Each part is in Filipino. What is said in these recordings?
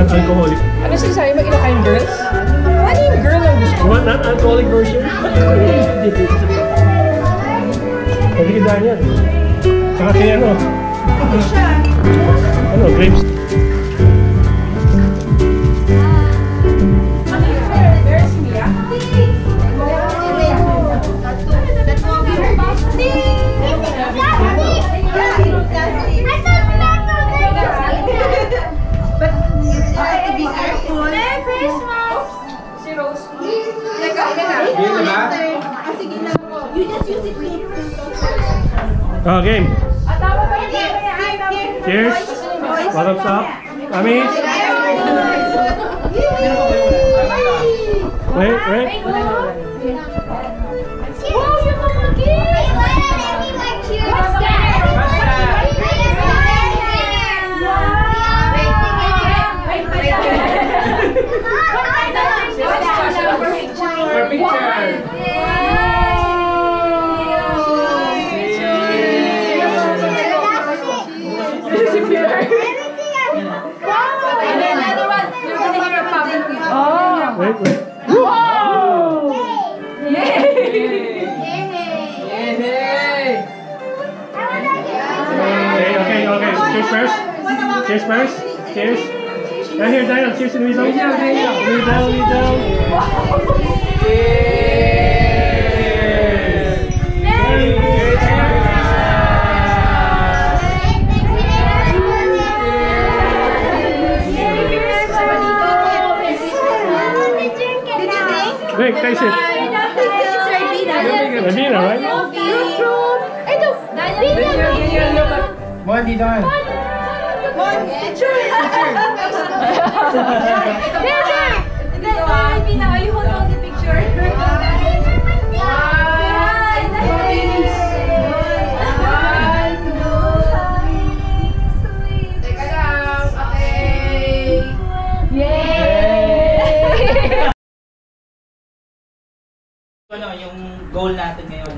Non-alcoholic. Ano sinasabi mo, kinakain girls? Ano yung girl ang gusto? You want non-alcoholic version? Pwede ka dahil yan. Saka kaya ano? Ano, grapes? Oh, game. Cheers. Bottoms up. Ami. Wait. Wait. Whoa! Yay! Okay. Cheers first. Cheers. Right here, Daniel. Cheers to Luis. Luis down. Wait, taste it. Ribena, right? Mon, dito ka. You hold on the picture. Teka lang, okay. Yay! Ano yung goal natin ngayon?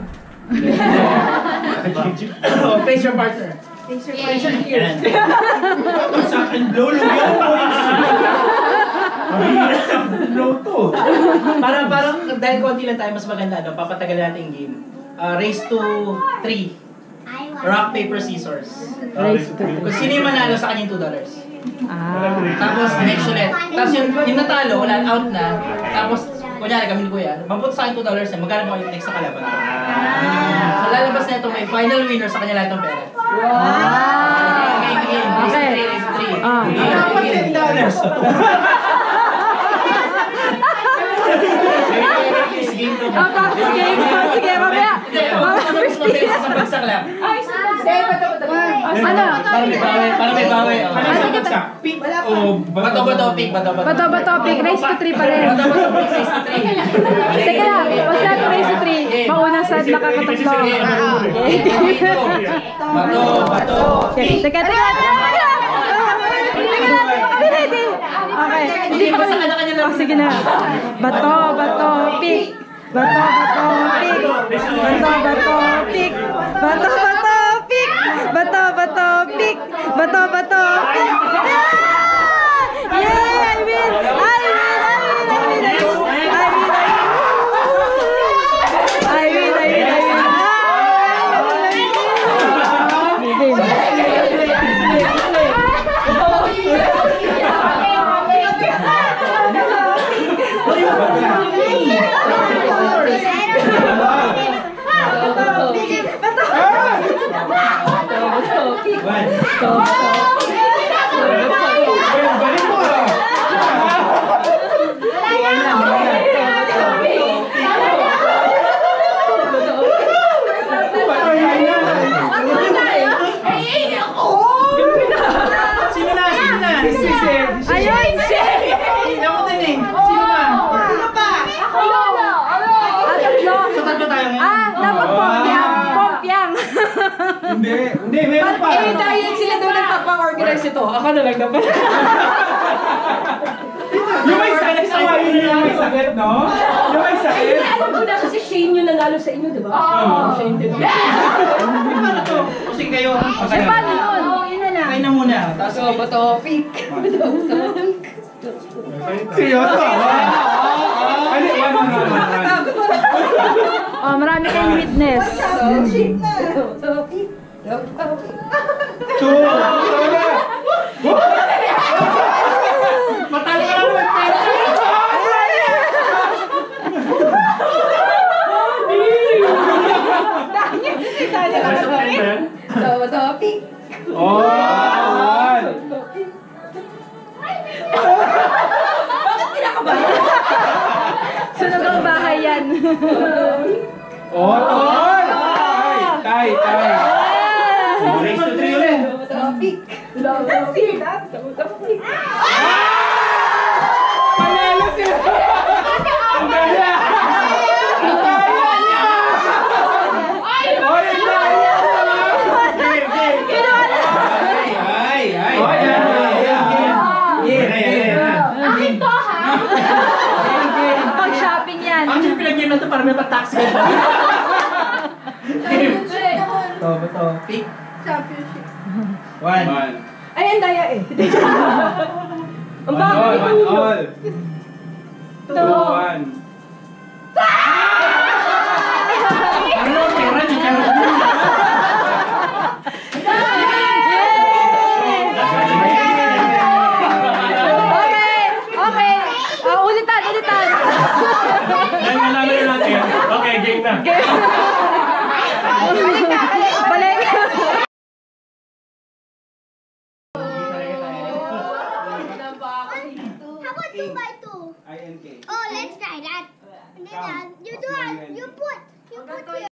Face your partner. Face your here. Sa akin, blow yan. Blow to. Parang dahil konti lang tayo, mas maganda, no? Papatagal natin yung game. Race to 3. Rock, paper, scissors. Kung sino yung manalo sa kanya $2. Tapos next ulit. Tapos yung natalo, wala, out na. Tapos, kunyari kami ni Kuya, mabuto sa akin $2 na magkano mo yung next sa kalaban. So lalabas na ito, may final winner sa kanya lahat ng pera. Okay. Sige, mamaya. Sa bagsak lang. Ano? Para may bawi. Ano sa bagsak? Pick o bato-bato pick? Bato-bato pick. Race to 3 pa rin. Bato-bato pick, race to 3. Teka lang. Basta race to 3. Maunang side nakakatatlo. Bato-bato pick. Teka. Okay. Hindi pa kasi kanya-kanya lang. Sige na. Bato-bato pick. Bato-bato pick. Bato-bato pick. Bato-bato pick. Bato-bato pick. Bato-bato pick. Yeah! I win! Hindi, meron pa. Eh, dahil sila daw nagpapa-organize ito. Ako na lang dapat. Yung may sakit sa wayo niya yung may sakit, no? Yung may sakit. Alam ko na kasi Shane yung nanalo sa inyo, di ba? Oo. Shane din. Paano to? Kasi kayo. Paano yun? Yun na lang. Kayo ng muna. Tapos Bato, pick. Seryoso? Ano? Oh, marami kayong witness. Two! matalo ka naman. Bato, pick. Oh! Sunog ang bahay yan. Oh, tol! Tay! Race to 3 ulit. Bato, pick. Bato, pick. Panalo sila! Ang ganda! Ang kaya niya! Oy, ang kaya! Akin to, ha? Pag-shopping yan. Ang pinag-game na ito para may pag-taxi ka. Bato, pick. Championship. 1. Ay, ang daya eh. Ang bakit? Ano, pera, chicharo. Okay. Ulitan. Dahil nalaman na natin. Okay, game na. Balik. How about 2 by 2? INK. Oh, let's try that. And then you do it. You put here.